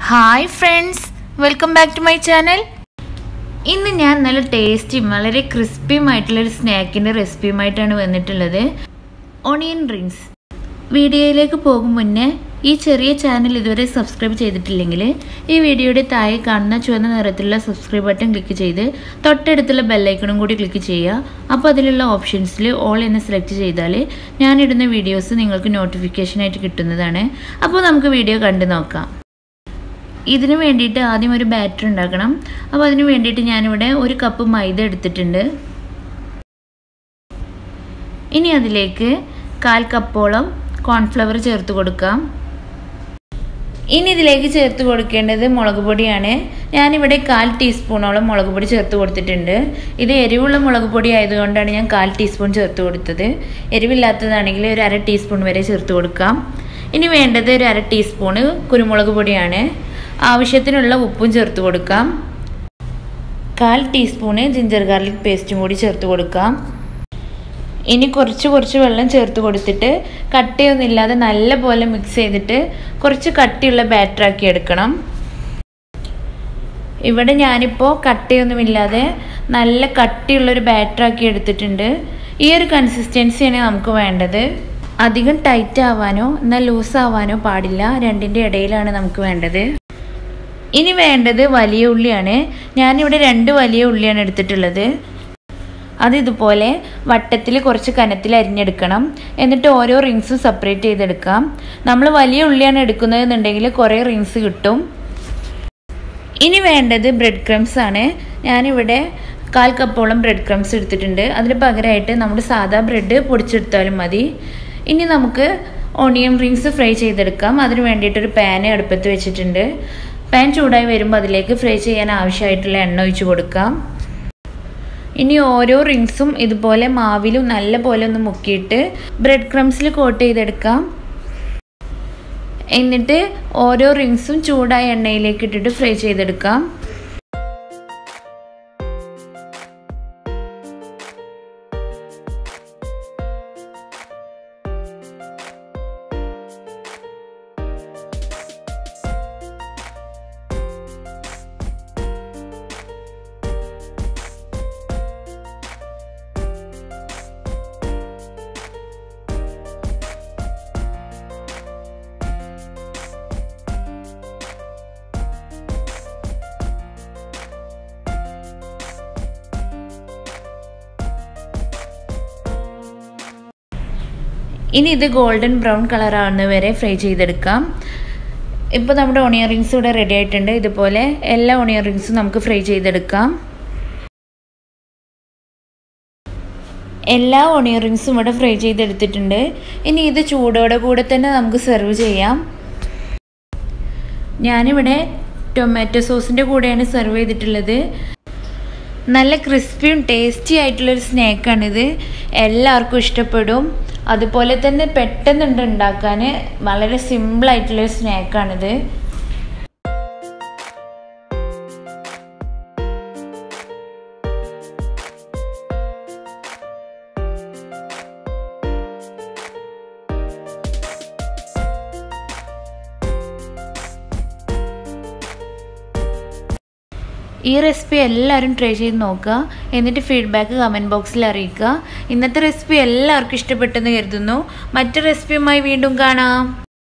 Hi friends, welcome back to my channel. ഇന്ന് ഞാൻ നല്ല ടേസ്റ്റിയും വളരെ ക്രിസ്പിയുമായിട്ടുള്ളൊരു സ്നാക്കിൻ്റെ റെസിപ്പിയുമായിട്ടാണ് വന്നിട്ടുള്ളത്. Onion rings. വീഡിയോയിലേക്ക് പോകും മുന്നേ ഈ ചെറിയ ചാനൽ ഇതുവരെ സബ്സ്ക്രൈബ് ചെയ്തിട്ടില്ലെങ്കിൽ ഈ വീഡിയോയുടെ താഴെ കാണുന്ന ചുവന്ന നിറത്തിലുള്ള സബ്സ്ക്രൈബ് ബട്ടൺ ക്ലിക്ക് ചെയ്ത് തൊട്ടടുത്തുള്ള ബെല്ലൈക്കണും കൂടി ക്ലിക്ക് ചെയ്യുക. അപ്പോൾ അതിലുള്ള ഓപ്ഷൻസിൽ ഓൾ എന്ന് സെലക്ട് ചെയ്താൽ ഞാനിടുന്ന വീഡിയോസ് നിങ്ങൾക്ക് നോട്ടിഫിക്കേഷനായിട്ട് കിട്ടുന്നതാണ്. അപ്പോൾ നമുക്ക് വീഡിയോ കണ്ടു നോക്കാം. ഇതിന് വേണ്ടിയിട്ട് ആദ്യം ഒരു ബാറ്റർ ഉണ്ടാക്കണം. അപ്പോൾ അതിന് വേണ്ടിയിട്ട് ഞാനിവിടെ 1 കപ്പ് മൈദ എടുത്തിട്ടുണ്ട്. ഇനി അതിലേക്ക് 1/4 കപ്പോളം കോൺഫ്ലവർ ചേർത്ത് കൊടുക്കാം. ഇനി ഇതിലേക്ക് ചേർത്ത് കൊടുക്കേണ്ടത് മുളക് പൊടിയാണ്. ഞാനിവിടെ 1/4 ടീസ്പൂണോളം മുളക് പൊടി ചേർത്ത് കൊടുത്തിട്ടുണ്ട്. ഇത് എരിവുള്ള മുളക് പൊടി ആയതുകൊണ്ടാണ് ഞാൻ 1/4 ടീസ്പൂൺ ചേർത്ത് കൊടുത്തത്. എരിവില്ലാത്തതാണെങ്കിൽ ഒരു 1/2 ടീസ്പൂൺ വരെ ചേർത്ത് കൊടുക്കാം. ഇനി വേണ്ടത് ഒരു 1/2 ടീസ്പൂണ് കുരുമുളക് പൊടിയാണ്. ആവശ്യത്തിനുള്ള ഉപ്പും ചേർത്ത് കൊടുക്കാം. 1/4 ടീസ്പൂണ് ജിഞ്ചർ ഗാർലിക് പേസ്റ്റും കൂടി ചേർത്ത് കൊടുക്കാം. ഇനി കുറച്ച് വെള്ളം ചേർത്ത് കൊടുത്തിട്ട് കട്ടിയൊന്നുമില്ലാതെ നല്ലപോലെ മിക്സ് ചെയ്തിട്ട് കുറച്ച് കട്ടിയുള്ള ബാറ്ററാക്കി എടുക്കണം. ഇവിടെ ഞാനിപ്പോൾ കട്ടിയൊന്നുമില്ലാതെ നല്ല കട്ടിയുള്ളൊരു ബാറ്ററാക്കി എടുത്തിട്ടുണ്ട്. ഈ ഒരു കൺസിസ്റ്റൻസിയാണ് നമുക്ക് വേണ്ടത്. അധികം ടൈറ്റ് ആവാനോ എന്നാൽ ലൂസ് ആവാനോ പാടില്ല. രണ്ടിൻ്റെ ഇടയിലാണ് നമുക്ക് വേണ്ടത്. ഇനി വേണ്ടത് വലിയ ഉള്ളിയാണ്. ഞാനിവിടെ 2 വലിയ ഉള്ളിയാണ് എടുത്തിട്ടുള്ളത്. അത് ഇതുപോലെ വട്ടത്തിൽ കുറച്ച് കനത്തിൽ അരിഞ്ഞെടുക്കണം. എന്നിട്ട് ഓരോ റിങ്സും സെപ്പറേറ്റ് ചെയ്തെടുക്കാം. നമ്മൾ വലിയ ഉള്ളിയാണ് എടുക്കുന്നതെന്നുണ്ടെങ്കിൽ കുറേ റിങ്സ് കിട്ടും. ഇനി വേണ്ടത് ബ്രെഡ് ക്രംസ് ആണ്. ഞാനിവിടെ 1/4 കപ്പോളം ബ്രെഡ് ക്രംസ് എടുത്തിട്ടുണ്ട്. അതിന് പകരമായിട്ട് നമ്മൾ സാധാ ബ്രെഡ് പൊടിച്ചെടുത്താലും മതി. ഇനി നമുക്ക് ഓണിയൻ റിങ്സ് ഫ്രൈ ചെയ്തെടുക്കാം. അതിന് വേണ്ടിയിട്ടൊരു പാന് അടുപ്പത്ത് വെച്ചിട്ടുണ്ട്. പാൻ ചൂടായി വരുമ്പോൾ അതിലേക്ക് ഫ്രൈ ചെയ്യാൻ ആവശ്യമായിട്ടുള്ള എണ്ണ ഒഴിച്ച് കൊടുക്കാം. ഇനി ഓരോ റിങ്സും ഇതുപോലെ മാവിലും നല്ല പോലെ ഒന്ന് മുക്കിയിട്ട് ബ്രെഡ് ക്രംസിൽ കോട്ട് ചെയ്തെടുക്കാം. എന്നിട്ട് ഓരോ റിങ്സും ചൂടായ എണ്ണയിലേക്ക് ഇട്ടിട്ട് ഫ്രൈ ചെയ്തെടുക്കാം. ഇനി ഇത് ഗോൾഡൻ ബ്രൗൺ കളർ ആവുന്ന വരെ ഫ്രൈ ചെയ്തെടുക്കാം. ഇപ്പോൾ നമ്മുടെ ഓണിയൻ റിങ്സ് ഇവിടെ റെഡി ആയിട്ടുണ്ട്. ഇതുപോലെ എല്ലാ ഓണിയൻ റിങ്സും നമുക്ക് ഫ്രൈ ചെയ്തെടുക്കാം. എല്ലാ ഓണിയൻ റിങ്സും ഇവിടെ ഫ്രൈ ചെയ്തെടുത്തിട്ടുണ്ട്. ഇനി ഇത് ചൂടോടെ കൂടെ തന്നെ നമുക്ക് സെർവ് ചെയ്യാം. ഞാനിവിടെ ടൊമാറ്റോ സോസിൻ്റെ കൂടെയാണ് സെർവ് ചെയ്തിട്ടുള്ളത്. നല്ല ക്രിസ്പിയും ടേസ്റ്റി ആയിട്ടുള്ളൊരു സ്നാക്കാണിത്. എല്ലാവർക്കും ഇഷ്ടപ്പെടും. അതുപോലെ തന്നെ പെട്ടെന്നുണ്ട് ഉണ്ടാക്കാൻ. വളരെ സിമ്പിളായിട്ടുള്ളൊരു സ്നാക്കാണിത്. ഈ റെസിപ്പി എല്ലാവരും ട്രൈ ചെയ്ത് നോക്കുക. എന്നിട്ട് ഫീഡ്ബാക്ക് കമൻറ്റ് ബോക്സിൽ അറിയിക്കുക. ഇന്നത്തെ റെസിപ്പി എല്ലാവർക്കും ഇഷ്ടപ്പെട്ടെന്ന് കരുതുന്നു. മറ്റു റെസിപ്പിയുമായി വീണ്ടും കാണാം.